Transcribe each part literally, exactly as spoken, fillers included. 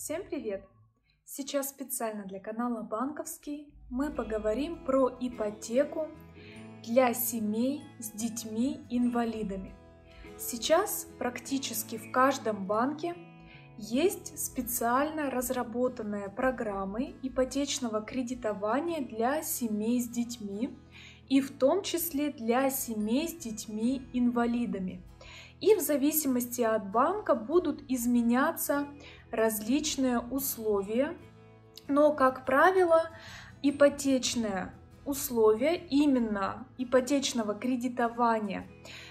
Всем привет! Сейчас специально для канала Банковский мы поговорим про ипотеку для семей с детьми-инвалидами. Сейчас практически в каждом банке есть специально разработанные программы ипотечного кредитования для семей с детьми и в том числе для семей с детьми-инвалидами. И в зависимости от банка будут изменяться различные условия, но, как правило, ипотечные условия, именно ипотечного кредитования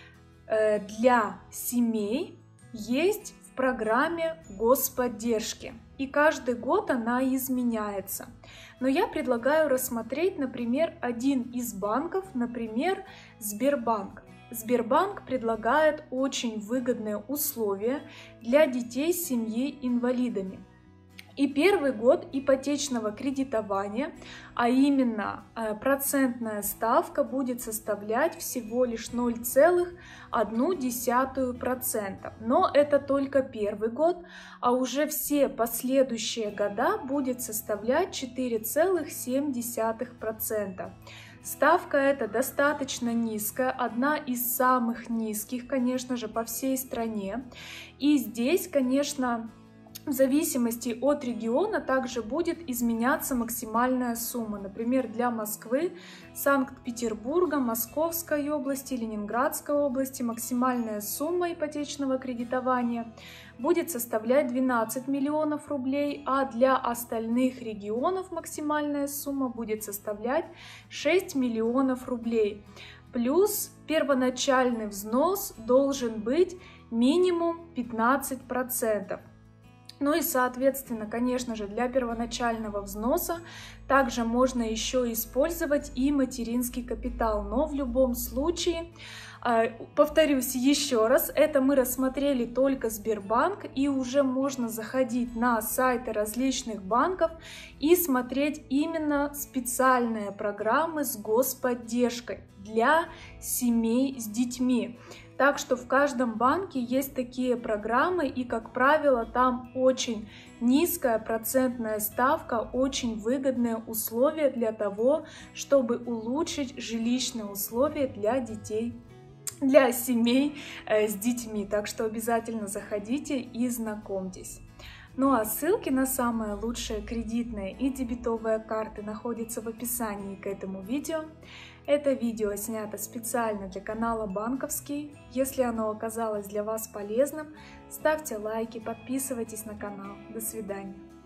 для семей, есть в программе господдержки. И каждый год она изменяется. Но я предлагаю рассмотреть, например, один из банков, например, Сбербанк. Сбербанк предлагает очень выгодные условия для детей с семьей инвалидами. И первый год ипотечного кредитования, а именно процентная ставка, будет составлять всего лишь ноль целых одну десятую процента. Но это только первый год, а уже все последующие года будет составлять четыре целых семь десятых процента. Ставка эта достаточно низкая, одна из самых низких, конечно же, по всей стране. И здесь, конечно, в зависимости от региона также будет изменяться максимальная сумма. Например, для Москвы, Санкт-Петербурга, Московской области, Ленинградской области максимальная сумма ипотечного кредитования будет составлять двенадцать миллионов рублей, а для остальных регионов максимальная сумма будет составлять шесть миллионов рублей. Плюс первоначальный взнос должен быть минимум пятнадцать процентов. Ну и, соответственно, конечно же, для первоначального взноса также можно еще использовать и материнский капитал. Но в любом случае, повторюсь еще раз, это мы рассмотрели только Сбербанк, и уже можно заходить на сайты различных банков и смотреть именно специальные программы с господдержкой для семей с детьми. Так что в каждом банке есть такие программы, и, как правило, там очень низкая процентная ставка, очень выгодные условия для того, чтобы улучшить жилищные условия для детей, для семей э, с детьми. Так что обязательно заходите и знакомьтесь. Ну а ссылки на самые лучшие кредитные и дебетовые карты находятся в описании к этому видео. Это видео снято специально для канала Банковский. Если оно оказалось для вас полезным, ставьте лайки, подписывайтесь на канал. До свидания.